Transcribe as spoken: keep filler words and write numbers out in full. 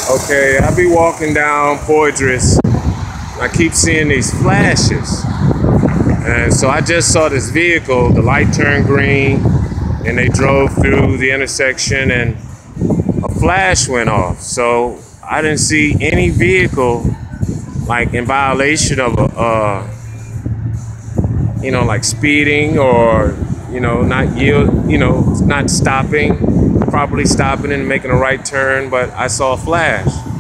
Okay, I be walking down Poydras. I keep seeing these flashes. And so I just saw this vehicle, the light turned green, and they drove through the intersection and a flash went off. So I didn't see any vehicle like in violation of a, uh, you know, like speeding or, you know, not yield, you know, not stopping, properly stopping and making a right turn, but I saw a flash.